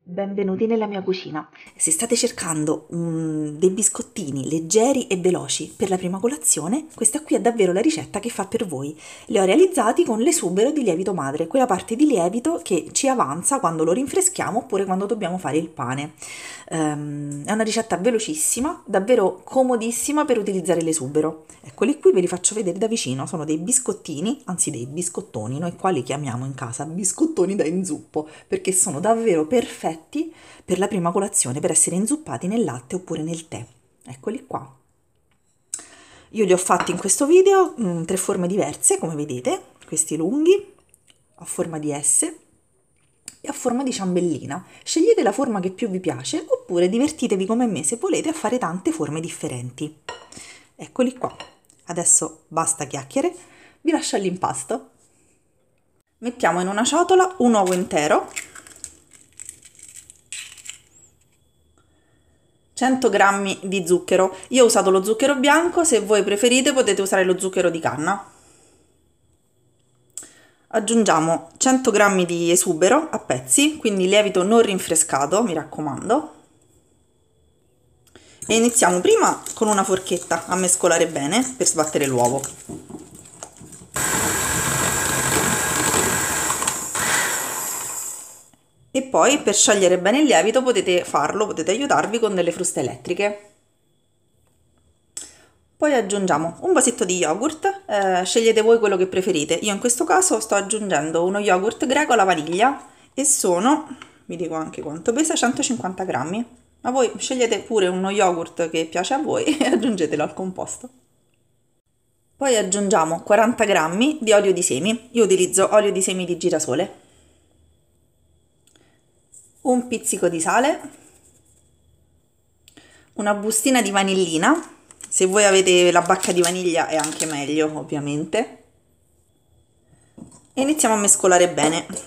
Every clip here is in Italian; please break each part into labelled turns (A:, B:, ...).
A: Benvenuti nella mia cucina. Se state cercando dei biscottini leggeri e veloci per la prima colazione, questa qui è davvero la ricetta che fa per voi. Li ho realizzati con l'esubero di lievito madre, quella parte di lievito che ci avanza quando lo rinfreschiamo oppure quando dobbiamo fare il pane. È una ricetta velocissima, davvero comodissima per utilizzare l'esubero. Eccoli qui, ve li faccio vedere da vicino. Sono dei biscottini, anzi dei biscottoni, noi qua li chiamiamo in casa biscottoni da inzuppo, perché sono davvero perfetti per la prima colazione, per essere inzuppati nel latte oppure nel tè. Eccoli qua. Io li ho fatti in questo video in 3 forme diverse, come vedete, questi lunghi, a forma di S e a forma di ciambellina. Scegliete la forma che più vi piace oppure divertitevi come me se volete a fare tante forme differenti. Eccoli qua. Adesso basta chiacchiere, vi lascio all'impasto. Mettiamo in una ciotola un uovo intero, 100 g di zucchero. Io ho usato lo zucchero bianco, se voi preferite potete usare lo zucchero di canna. Aggiungiamo 100 g di esubero a pezzi, quindi lievito non rinfrescato, mi raccomando. E iniziamo prima con una forchetta a mescolare bene per sbattere l'uovo. E poi per sciogliere bene il lievito potete farlo, potete aiutarvi con delle fruste elettriche. Poi aggiungiamo un vasetto di yogurt, scegliete voi quello che preferite. Io in questo caso sto aggiungendo uno yogurt greco alla vaniglia e sono, vi dico anche quanto pesa, 150 grammi. Ma voi scegliete pure uno yogurt che piace a voi e aggiungetelo al composto. Poi aggiungiamo 40 grammi di olio di semi. Io utilizzo olio di semi di girasole. Un pizzico di sale, una bustina di vanillina, se voi avete la bacca di vaniglia è anche meglio ovviamente, e iniziamo a mescolare bene.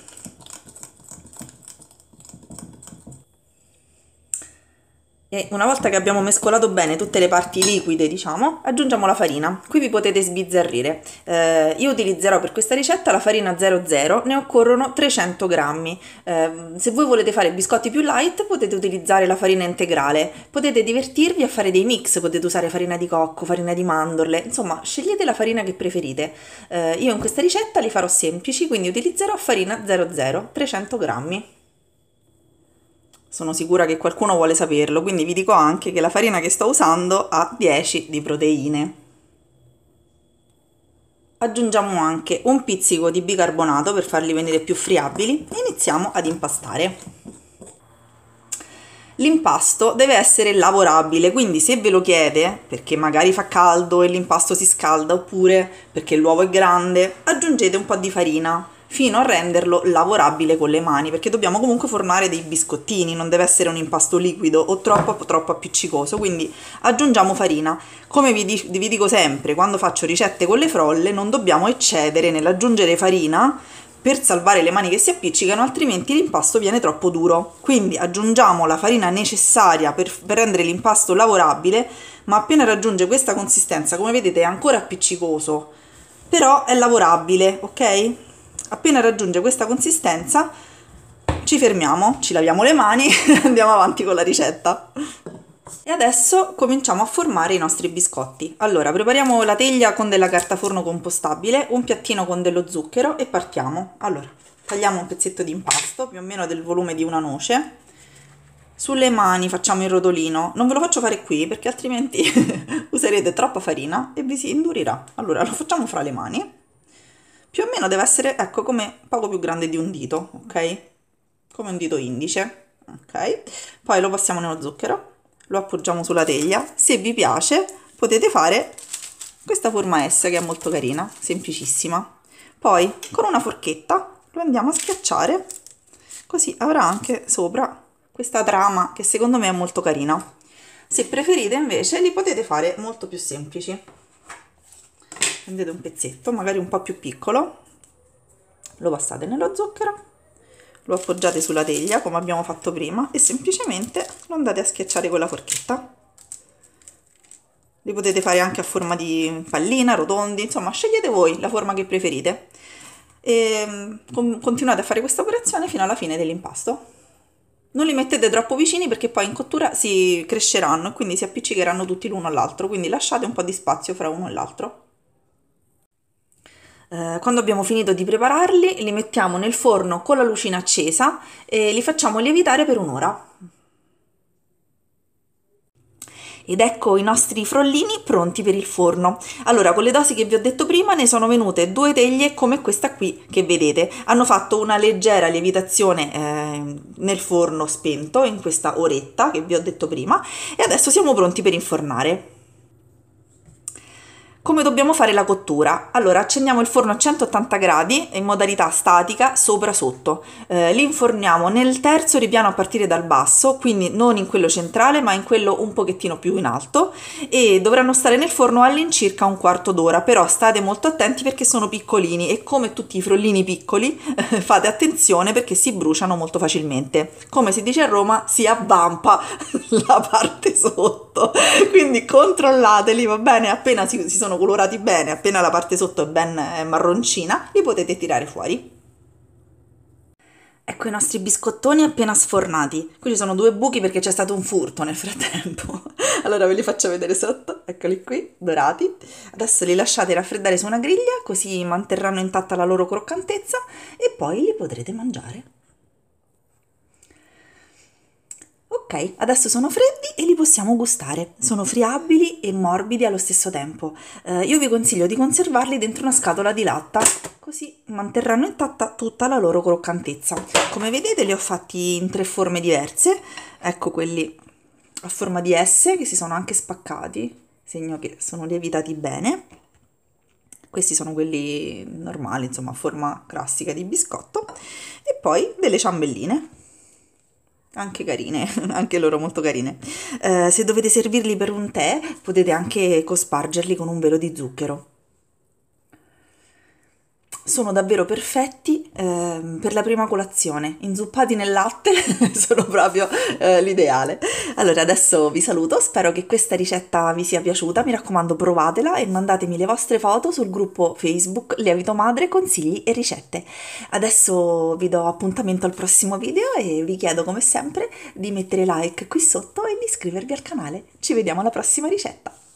A: E una volta che abbiamo mescolato bene tutte le parti liquide, diciamo, aggiungiamo la farina. Qui vi potete sbizzarrire. Io utilizzerò per questa ricetta la farina 00, ne occorrono 300 grammi. Se voi volete fare biscotti più light potete utilizzare la farina integrale. Potete divertirvi a fare dei mix, potete usare farina di cocco, farina di mandorle, insomma scegliete la farina che preferite. Io in questa ricetta li farò semplici, quindi utilizzerò farina 00, 300 grammi. Sono sicura che qualcuno vuole saperlo, quindi vi dico anche che la farina che sto usando ha 10 di proteine. Aggiungiamo anche un pizzico di bicarbonato per farli venire più friabili e iniziamo ad impastare. L'impasto deve essere lavorabile, quindi se ve lo chiede, perché magari fa caldo e l'impasto si scalda, oppure perché l'uovo è grande, aggiungete un po' di farina fino a renderlo lavorabile con le mani, perché dobbiamo comunque formare dei biscottini, non deve essere un impasto liquido o troppo appiccicoso, quindi aggiungiamo farina. Come vi dico sempre, quando faccio ricette con le frolle non dobbiamo eccedere nell'aggiungere farina per salvare le mani che si appiccicano, altrimenti l'impasto viene troppo duro. Quindi aggiungiamo la farina necessaria per rendere l'impasto lavorabile, ma appena raggiunge questa consistenza, come vedete è ancora appiccicoso, però è lavorabile, ok? Appena raggiunge questa consistenza ci fermiamo, ci laviamo le mani e andiamo avanti con la ricetta. E adesso cominciamo a formare i nostri biscotti. Allora, prepariamo la teglia con della carta forno compostabile, un piattino con dello zucchero e partiamo. Allora, tagliamo un pezzetto di impasto, più o meno del volume di una noce. Sulle mani facciamo il rotolino. Non ve lo faccio fare qui perché altrimenti userete troppa farina e vi si indurirà. Allora, lo facciamo fra le mani. Più o meno deve essere, ecco, come poco più grande di un dito, ok? Come un dito indice, ok? Poi lo passiamo nello zucchero, lo appoggiamo sulla teglia. Se vi piace potete fare questa forma S che è molto carina, semplicissima. Poi con una forchetta lo andiamo a schiacciare, così avrà anche sopra questa trama che secondo me è molto carina. Se preferite invece li potete fare molto più semplici. Prendete un pezzetto, magari un po' più piccolo, lo passate nello zucchero, lo appoggiate sulla teglia come abbiamo fatto prima e semplicemente lo andate a schiacciare con la forchetta. Li potete fare anche a forma di pallina, rotondi, insomma scegliete voi la forma che preferite e continuate a fare questa operazione fino alla fine dell'impasto. Non li mettete troppo vicini perché poi in cottura si cresceranno e quindi si appiccicheranno tutti l'uno all'altro, quindi lasciate un po' di spazio fra uno e l'altro. Quando abbiamo finito di prepararli, li mettiamo nel forno con la lucina accesa e li facciamo lievitare per un'ora. Ed ecco i nostri frollini pronti per il forno. Allora, con le dosi che vi ho detto prima ne sono venute 2 teglie come questa qui che vedete. Hanno fatto una leggera lievitazione nel forno spento in questa oretta che vi ho detto prima e adesso siamo pronti per infornare. Come dobbiamo fare la cottura? Allora, accendiamo il forno a 180 gradi in modalità statica sopra sotto. Li inforniamo nel terzo ripiano a partire dal basso, quindi non in quello centrale ma in quello un pochettino più in alto e dovranno stare nel forno all'incirca un quarto d'ora, però state molto attenti perché sono piccolini e come tutti i frollini piccoli fate attenzione perché si bruciano molto facilmente. Come si dice a Roma, si avvampa la parte sotto, quindi controllateli, va bene? Appena si sono colorati bene, appena la parte sotto è ben marroncina, li potete tirare fuori. Ecco i nostri biscottoni appena sfornati. Qui ci sono 2 buchi perché c'è stato un furto nel frattempo. Allora ve li faccio vedere sotto, eccoli qui, dorati. Adesso li lasciate raffreddare su una griglia, così manterranno intatta la loro croccantezza e poi li potrete mangiare. Ok, adesso sono freddi e li possiamo gustare. Sono friabili e morbidi allo stesso tempo. Io vi consiglio di conservarli dentro una scatola di latta, così manterranno intatta tutta la loro croccantezza. Come vedete li ho fatti in 3 forme diverse. Ecco quelli a forma di S che si sono anche spaccati, segno che sono lievitati bene. Questi sono quelli normali, insomma, a forma classica di biscotto. E poi delle ciambelline anche carine, anche loro molto carine. Se dovete servirli per un tè, potete anche cospargerli con un velo di zucchero. Sono davvero perfetti per la prima colazione, inzuppati nel latte, sono proprio l'ideale. Allora adesso vi saluto, spero che questa ricetta vi sia piaciuta, mi raccomando provatela e mandatemi le vostre foto sul gruppo Facebook Lievito Madre Consigli e Ricette. Adesso vi do appuntamento al prossimo video e vi chiedo come sempre di mettere like qui sotto e di iscrivervi al canale. Ci vediamo alla prossima ricetta!